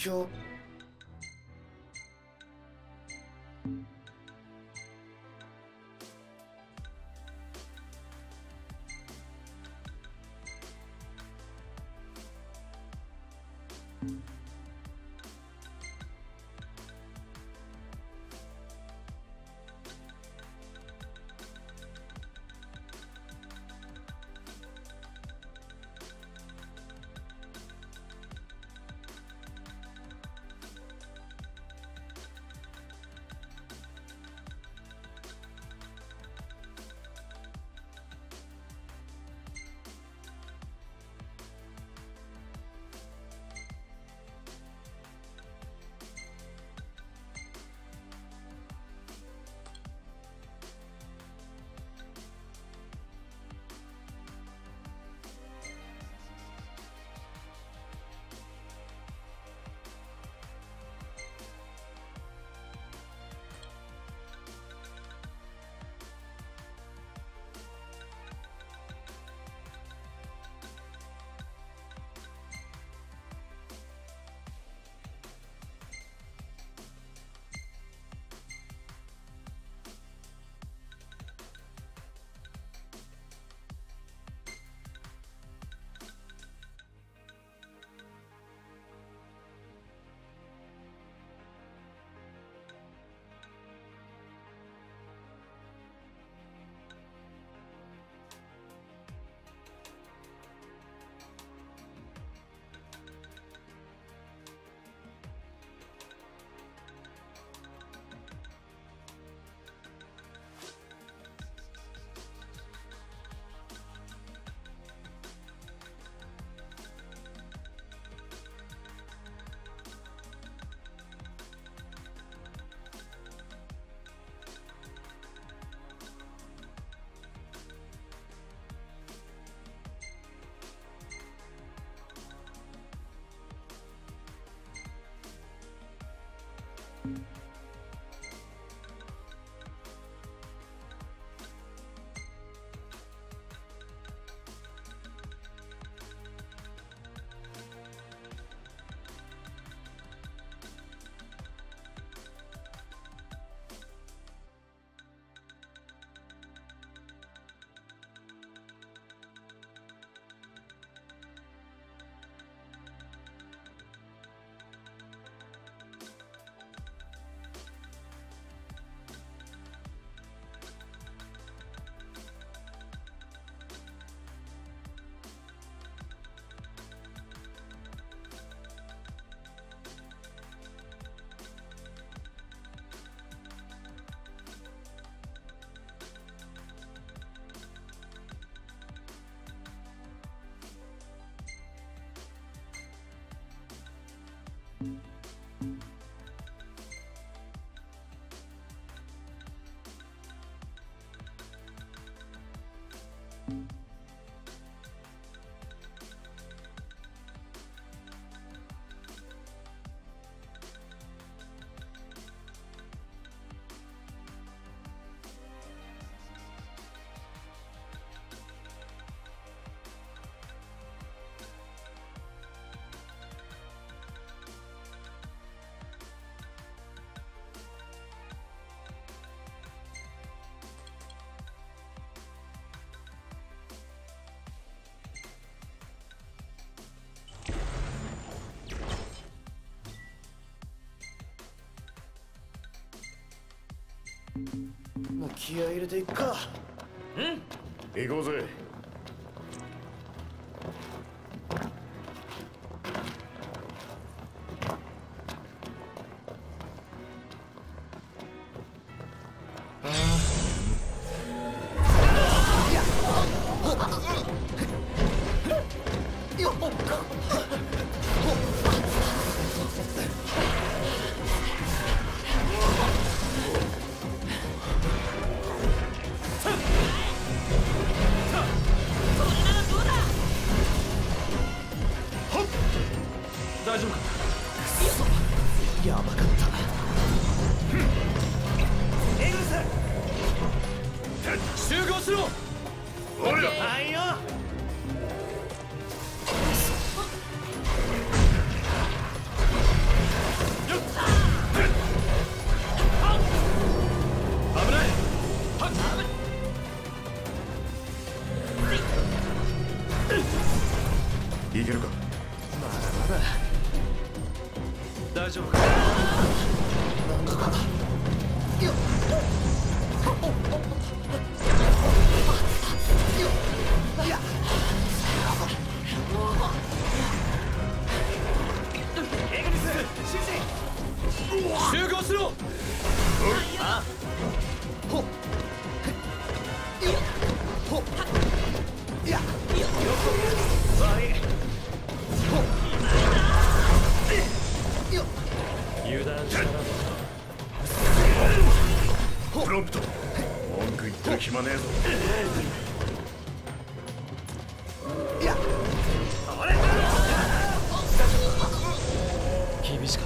況。もう気合い入れていくか。 行こうぜ。 大丈夫か。やばかった。エグス集合しろ。 おいらはいよ。 いけるか。 まだまだ大丈夫か。 なんとかよっいやエグニス集合しろ。あほっよっほっいや悪い。 ほっよっ油断したな。 プロンプト、文句言ってる暇ねえぞ。 いや厳しかった。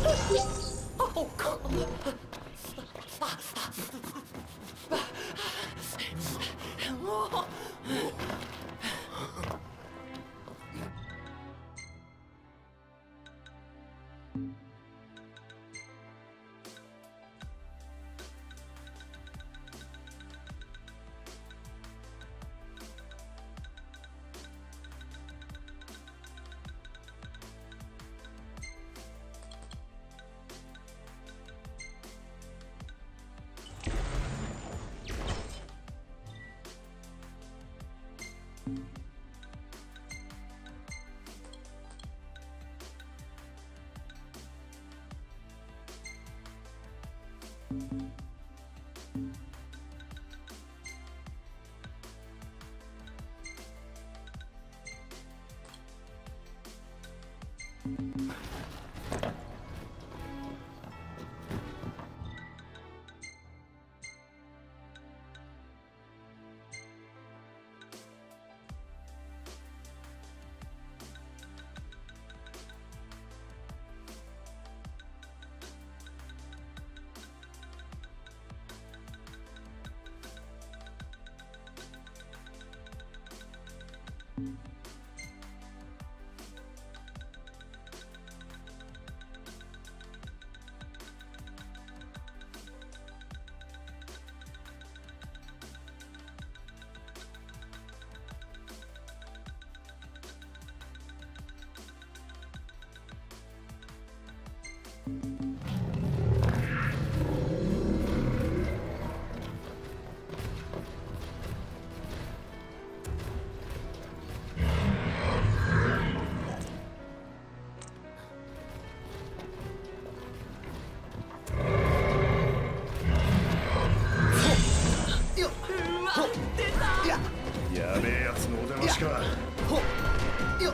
やべえやつのお出ましか。 ほっよっ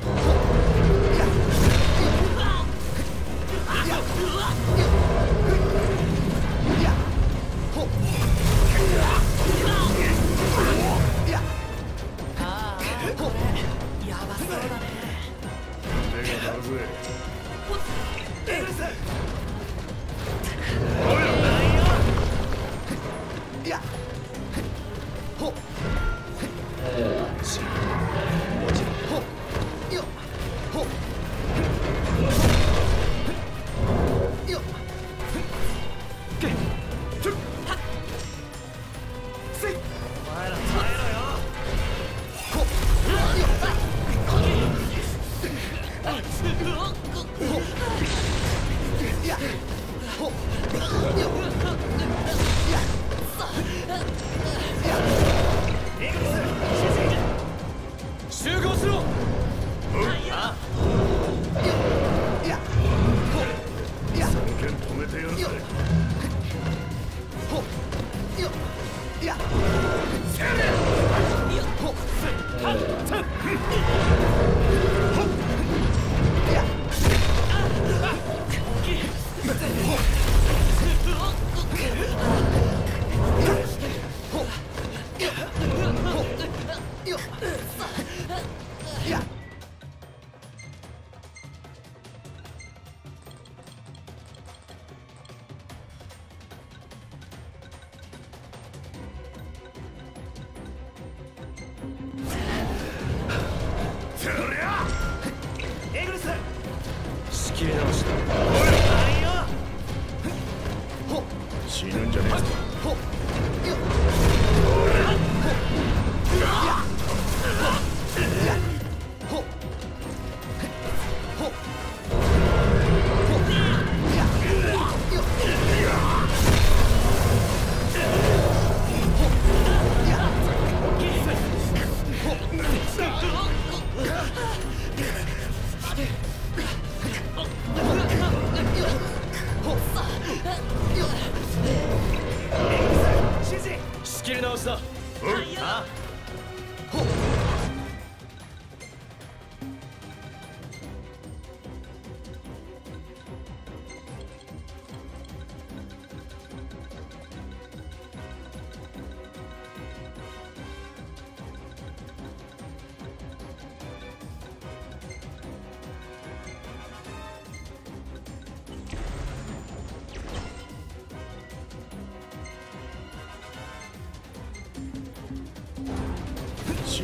集合しろ。 3件止めてやるぜ。 Yeah.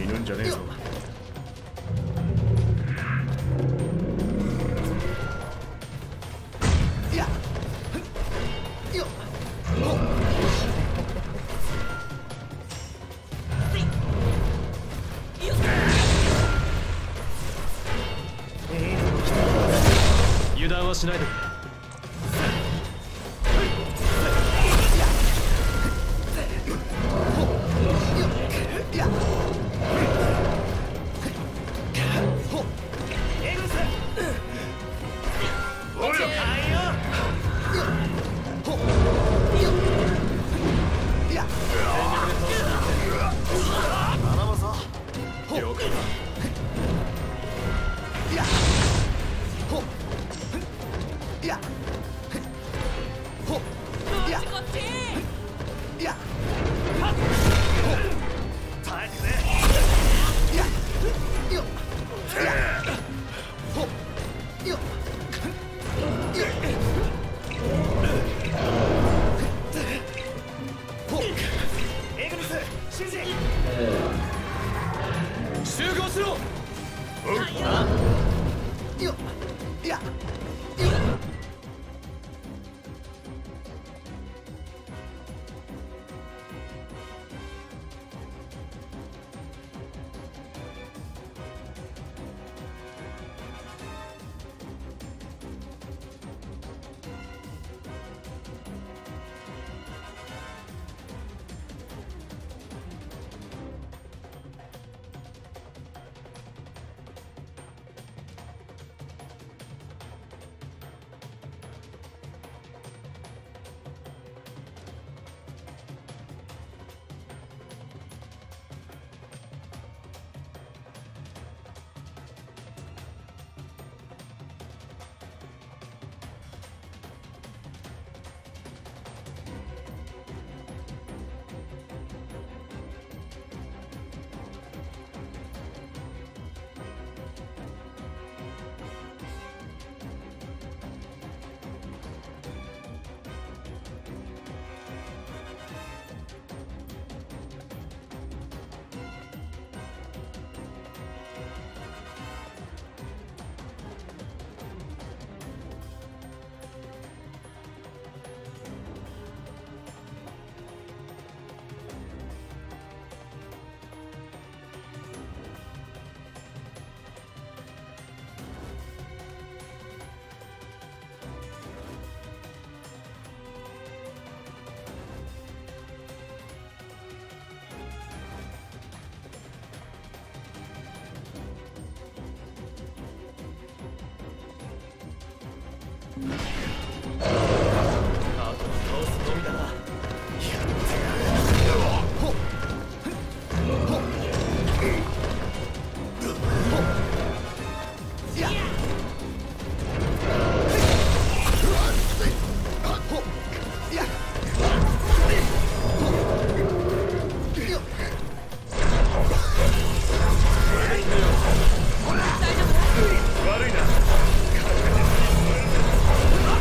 死ぬんじゃねえぞ。 油断はしないで。集合しろ。あとは倒すのみだな。 悪いな。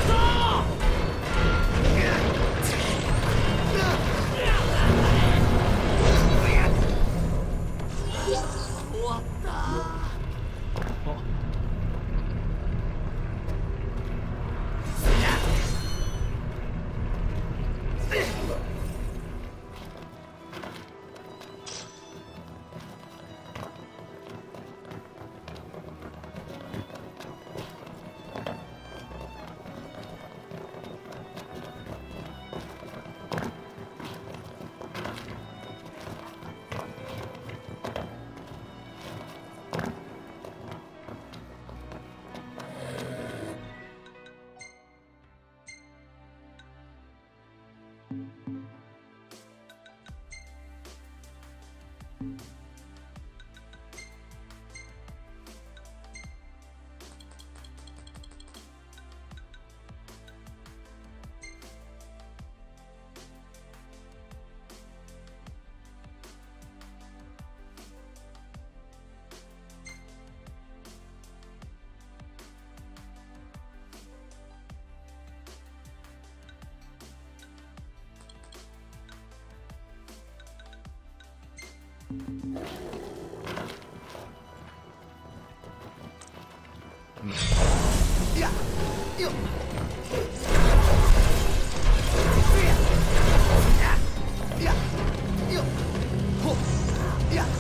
やよっやよっほやよっ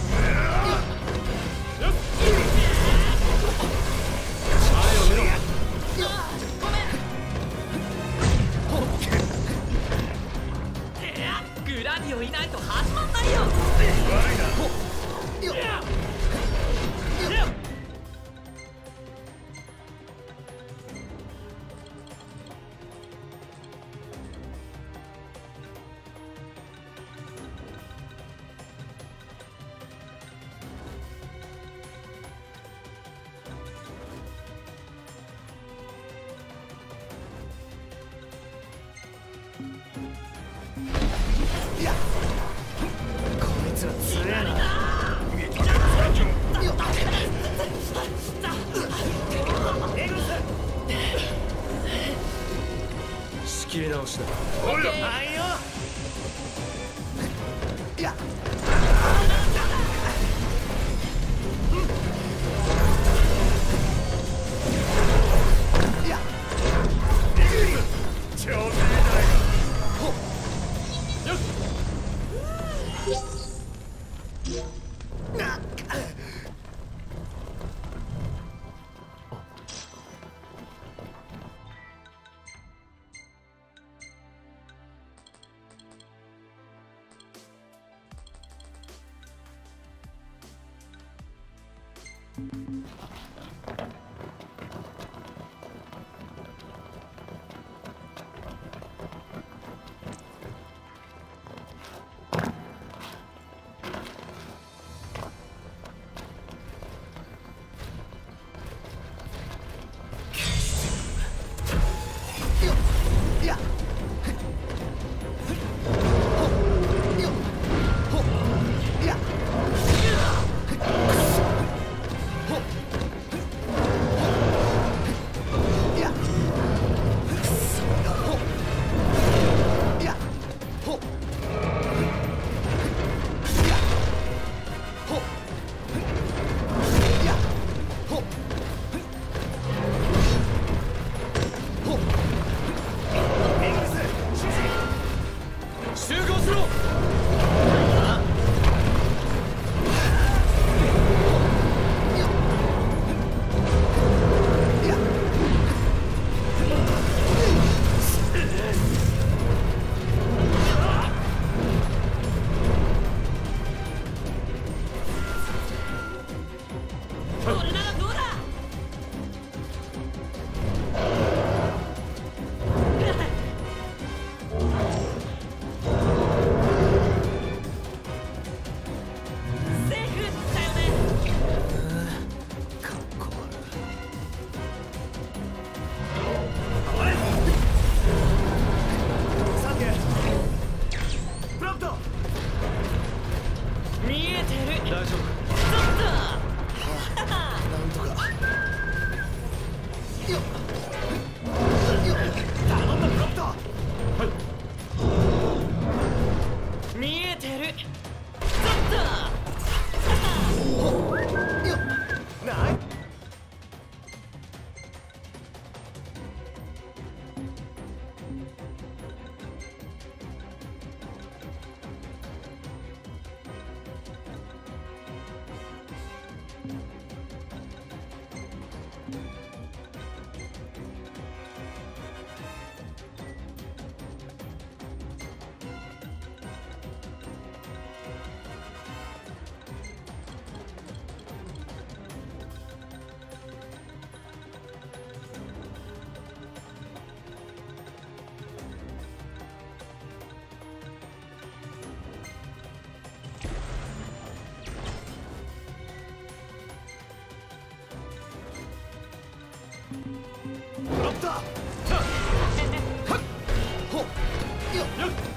グラディオいないと始まんないよ。 よっいやこいつら強えなよっ仕切り直しだ。 はいよいやいやちょうどいいほなよっいやほよっほいやほいやほいやほいやほいやほほ集合しろ。 よっいやこれならどうだ。セーフだよね。 かっこサンキュープロンプト見えてる。 大丈夫。 ちょっなんとかよっよっ頼んだプロンプトと見えてる。ちょよっないプロンプトほよっ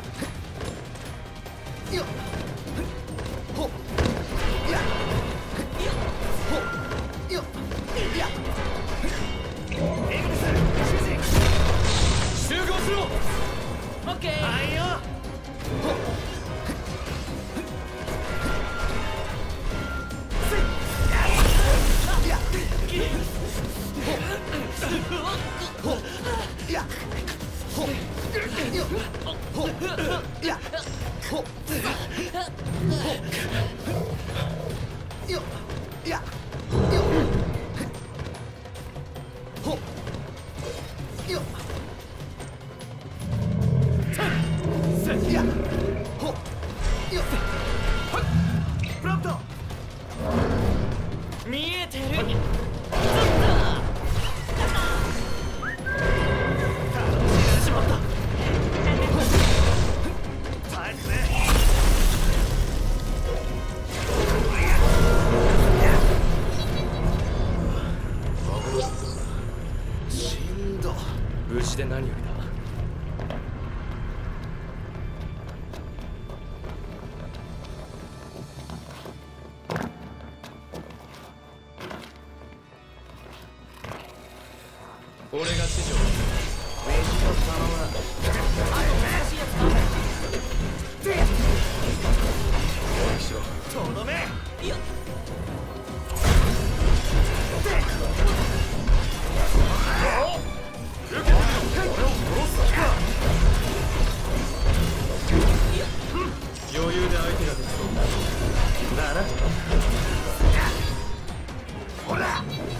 よっほやほよっやエグリス主人集合しろ。 オッケー。 はいよほやほ無事で何よりだ。俺が師匠だ。 飯を頼む。 あと難しいやつか。 攻撃しろ。 とどめ。 いや余裕で相手ができそうだな。 ほら。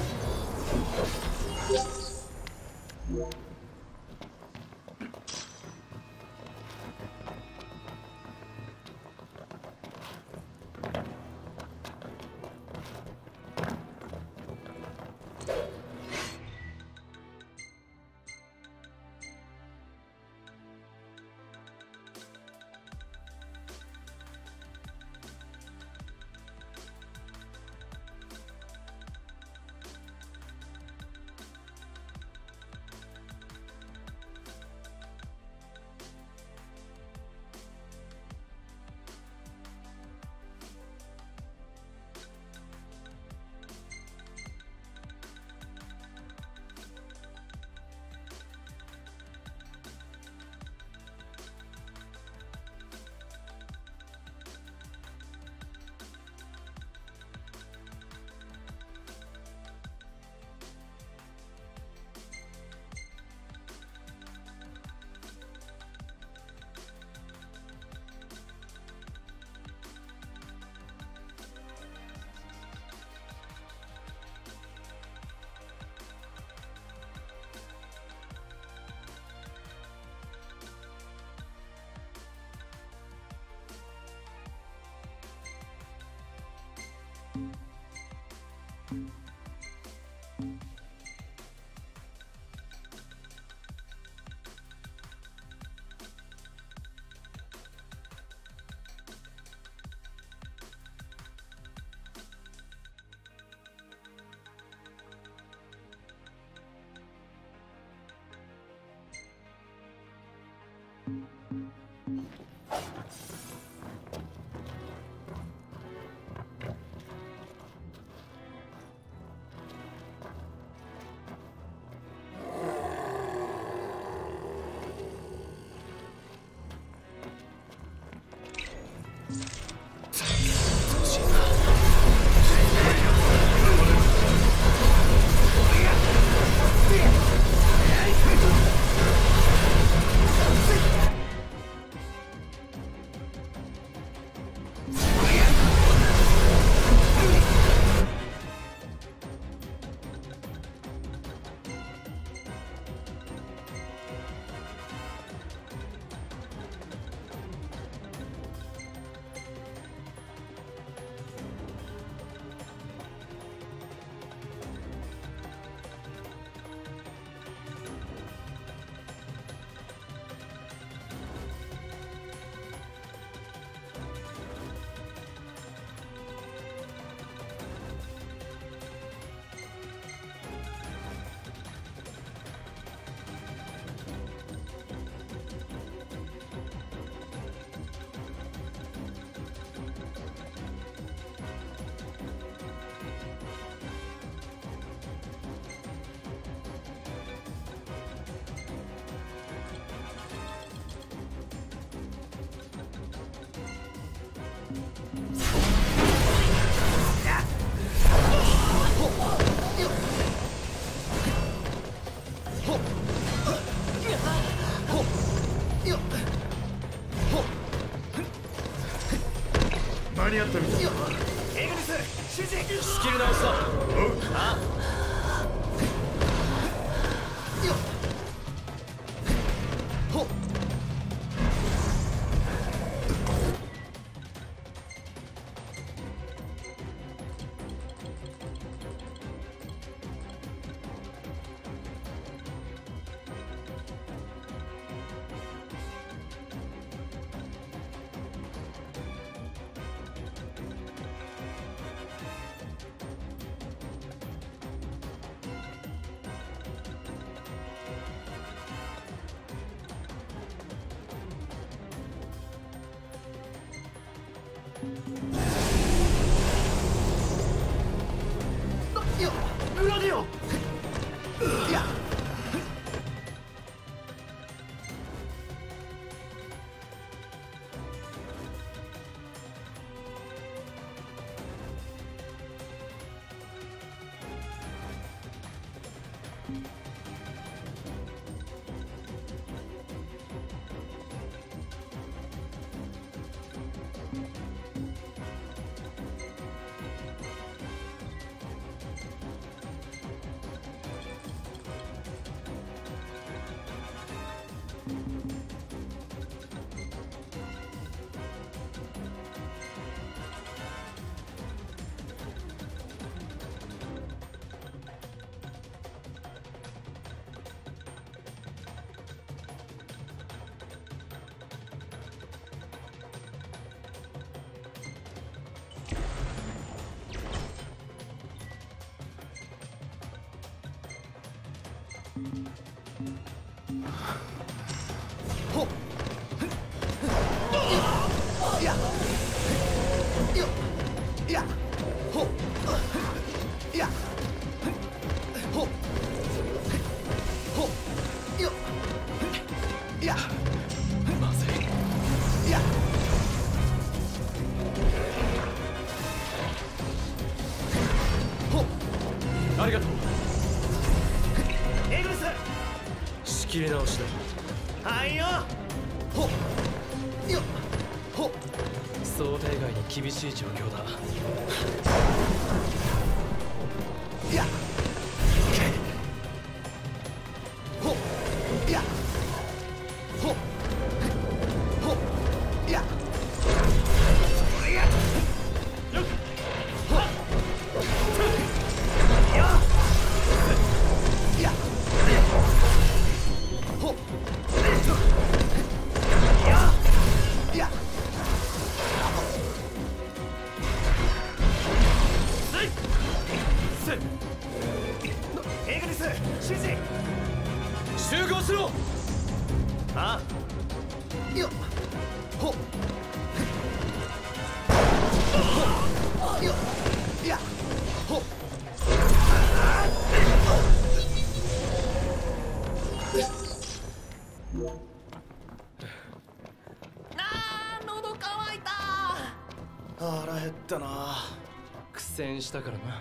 間に合ったみたいだ。 エグニス、指示。 スキル直しだ。あいやほっいやよいやほっいやほっほっよいやまずい。 いやほっありがとう。 エグリス仕切り直しだ。 はいよほっよほっ想定外に厳しい状況だ。 いやほっいやほっほっいやいやよっほっいやいやほっいやいやせいせいエグリス指示集合しろ。 あよっほっほっよっいやほっ喉乾いた。 腹減ったな。 苦戦したからな。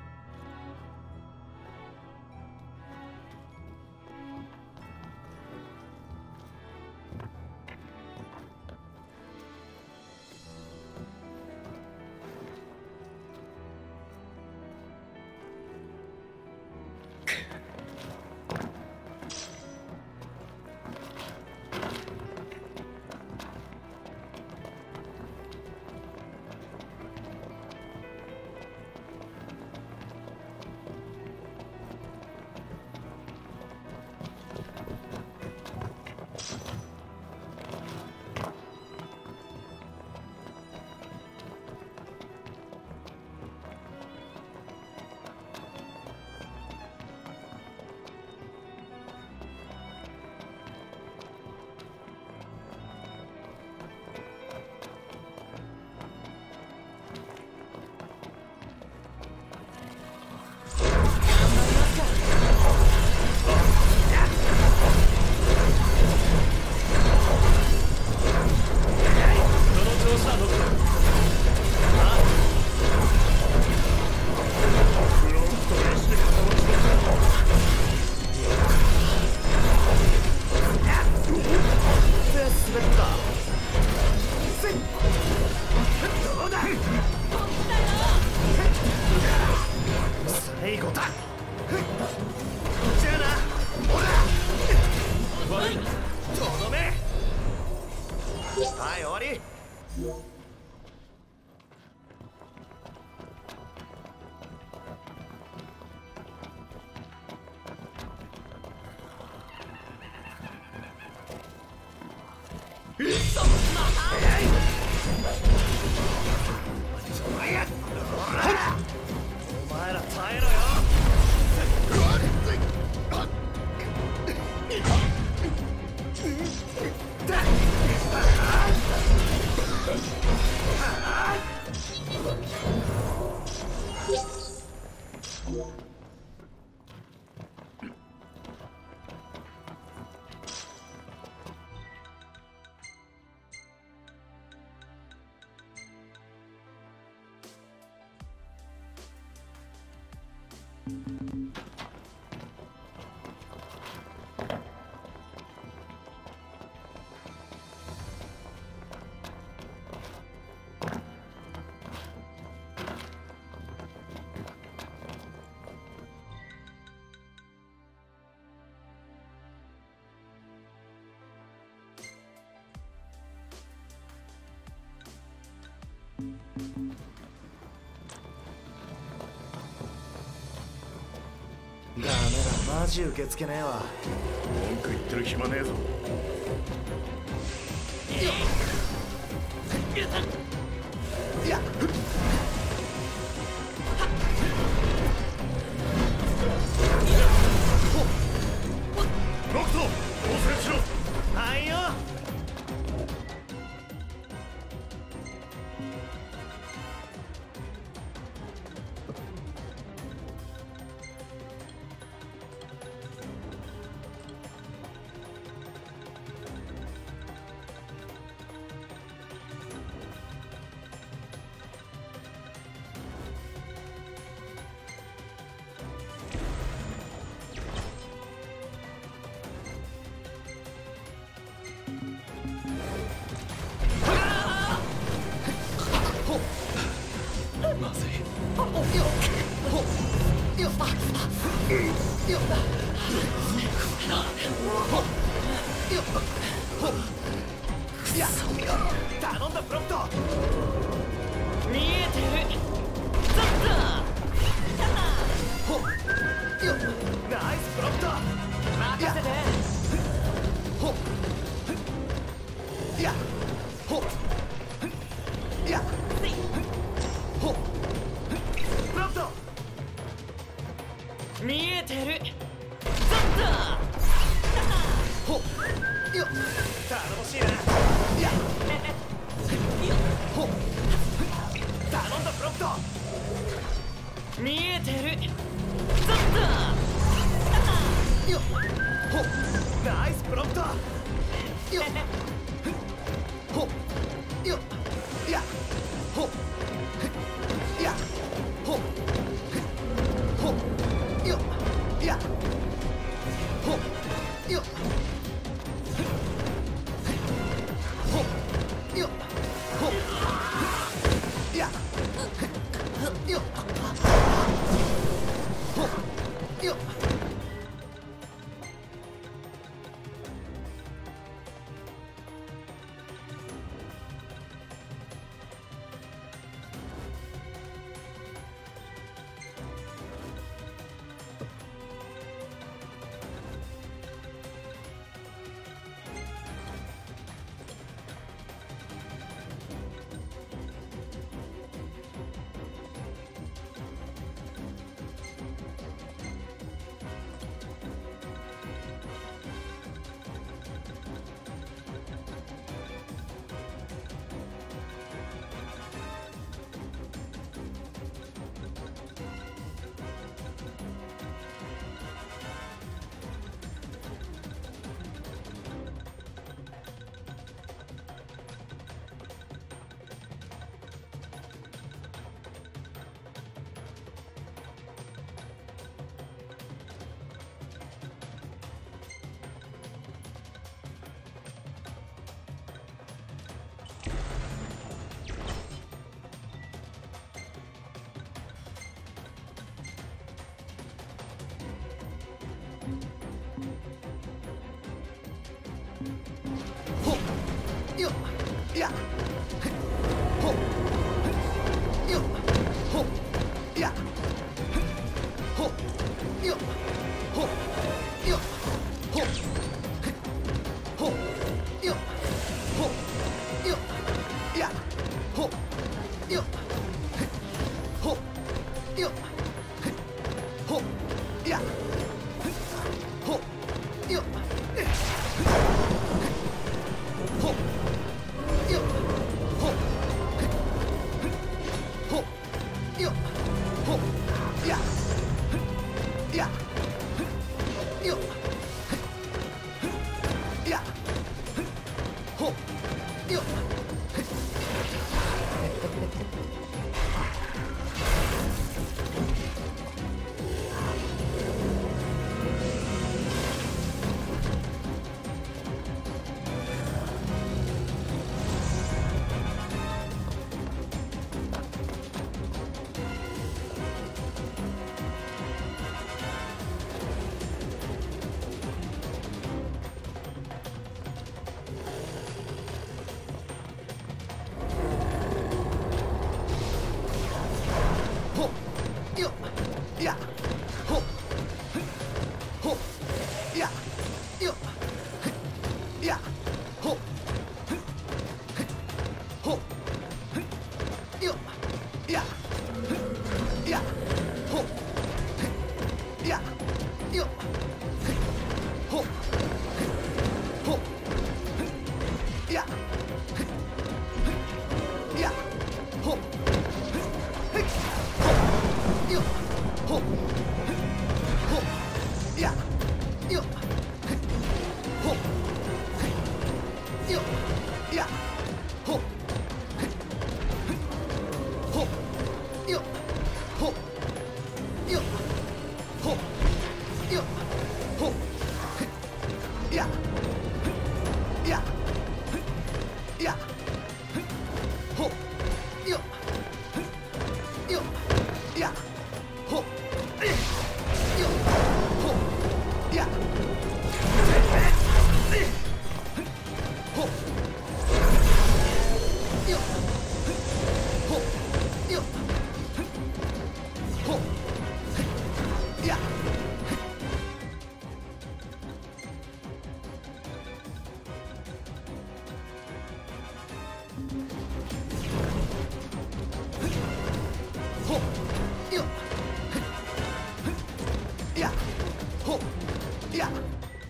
最後だじゃあなほら悪いな。 とどめはい終わりお前ら耐えろよマジ受け付けねえわ。 文句言ってる暇ねえぞ。 いやロクト応戦しろ。 はいよ。 まずい。 頼んだプロンプト。 見えてるザッナイスプロンプト。 任せて。 いやいやプロンプト。 見えてる頼もしいな。いや頼んだプロンプト。 見えてるナイスプロンプト。いやいやいやいやほよほいやほよほよほほよほよいやほよほよほいやほよほよほほよほいやいやよいやほよよっほっほっいやいやほっよっほっほっいやよっほっよっいやほっほっよっほっよっほっよっほっいやいやいやほっよっよっいやほっよっほっいやほっよっほっよっほっいやほっよっいやほっいや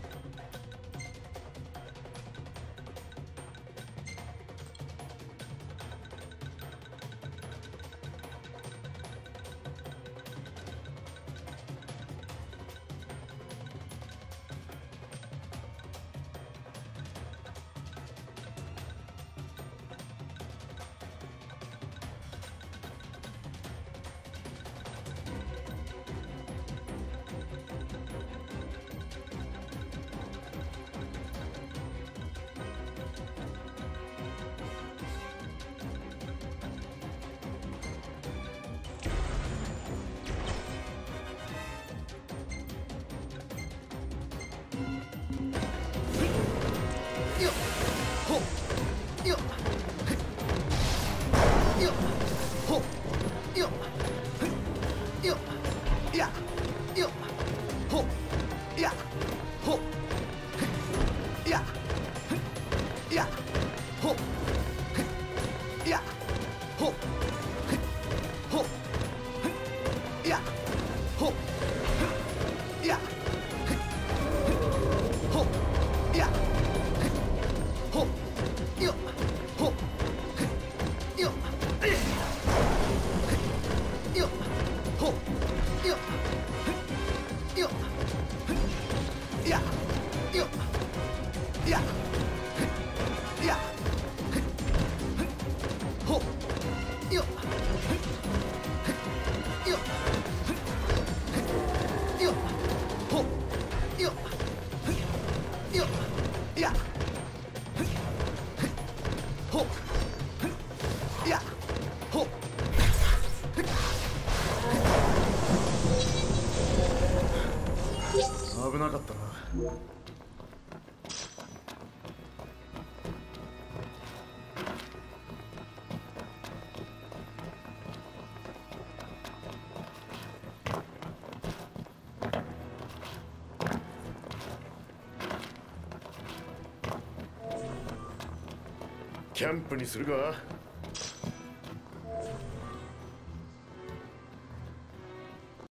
よっほっよっよっほっよっよっいやよっほっいやほっいやいやほっいやほっほっいやほっいやほっいやほっよっほっよっよっほっよっよっいやよっいやいやほっよっよっよっほっよっよっいやほっいやほっ危なかったな。キャンプにするか。